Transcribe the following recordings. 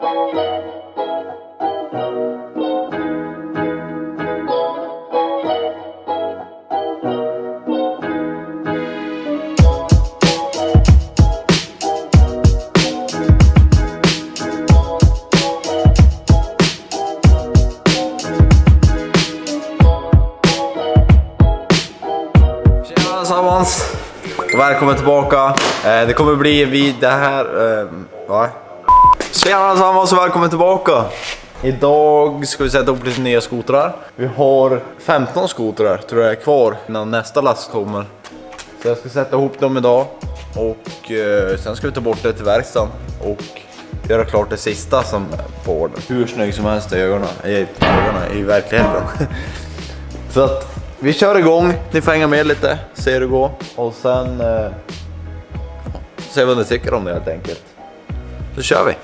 Allesammans, välkommen tillbaka. Det kommer bli vid det här Tjena allesammans och välkommen tillbaka. Idag ska vi sätta upp lite nya skotrar. Vi har 15 skotrar tror jag är kvar innan nästa last kommer. Så jag ska sätta ihop dem idag. Och sen ska vi ta bort det till verkstaden och göra klart det sista som på orden. Hur snygg som helst i ögonen i verkligheten. Så att vi kör igång, ni får hänga med lite, se hur det går. Och sen se vad ni tycker om det helt enkelt. Så kör vi!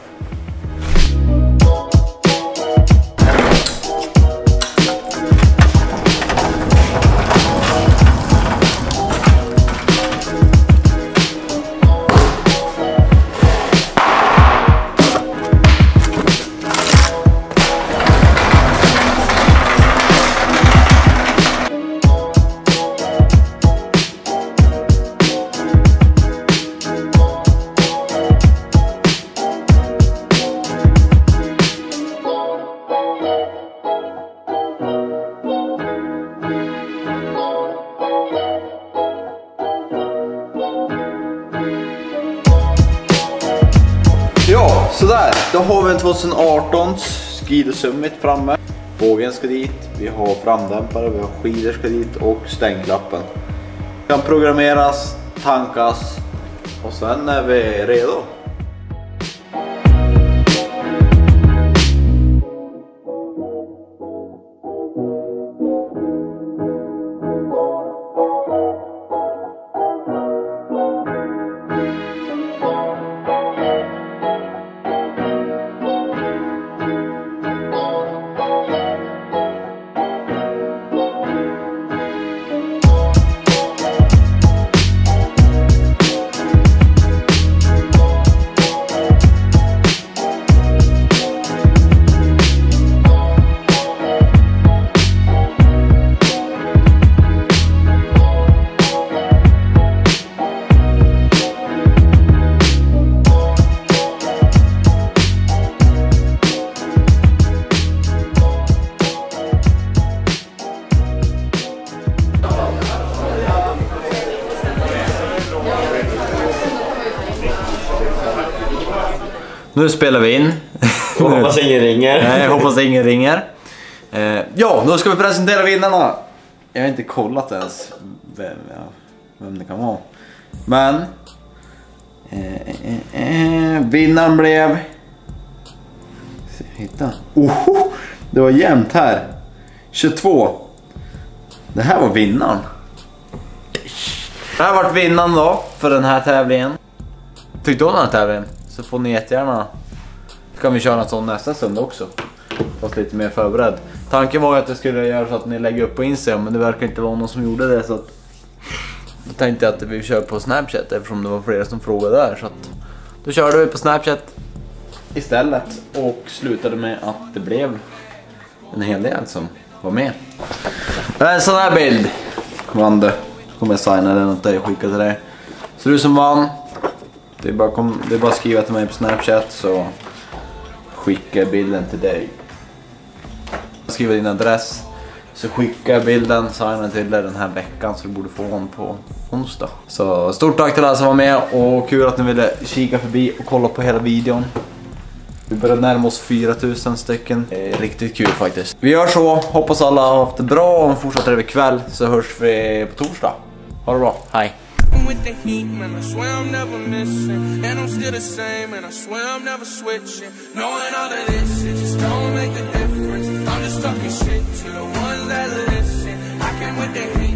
Ja, sådär. Då har vi en 2018 Skido Summit framme. Bågen ska dit, vi har framdämpare, vi har skidor ska dit och stängklappen. Kan programmeras, tankas och sen är vi redo. Nu spelar vi in. Jag hoppas ingen ringer. Nej, jag hoppas ingen ringer. Ja, då ska vi presentera vinnarna. Jag har inte kollat ens vem det kan vara. Men vinnaren blev... Hitta. Det var jämnt här. 22. Det här var vinnaren. Det här har varit vinnaren då för den här tävlingen. Tyckte du om den här tävlingen? Så får ni jättegärna. Så kan vi köra en sån nästa söndag också. Fast lite mer förberedd. Tanken var ju att jag skulle göra så att ni lägger upp på Instagram. Men det verkar inte vara någon som gjorde det. Så att då tänkte jag att vi kör på Snapchat. Eftersom det var flera som frågade där. Så att då körde vi på Snapchat istället. Och slutade med att det blev en hel del som var med. En sån här bild vann det. Så kommer jag signa den åt dig och skicka till dig. Så du som vann. Det är bara att skriva till mig på Snapchat så skickar jag bilden till dig. Skriva din adress så skickar jag bilden, signar till dig den här veckan så du borde få den på onsdag. Så stort tack till alla som var med och kul att ni ville kika förbi och kolla på hela videon. Vi börjar närma oss 4000 stycken. Det är riktigt kul faktiskt. Vi gör så, hoppas alla har haft det bra och en fortsatt trevlig kväll så hörs vi på torsdag. Ha det bra, hej! With the heat, man, I swear I'm never missing. And I'm still the same, and I swear I'm never switching. Knowing all of this, it just don't make a difference. I'm just talking shit to the ones that listen. I came with the heat.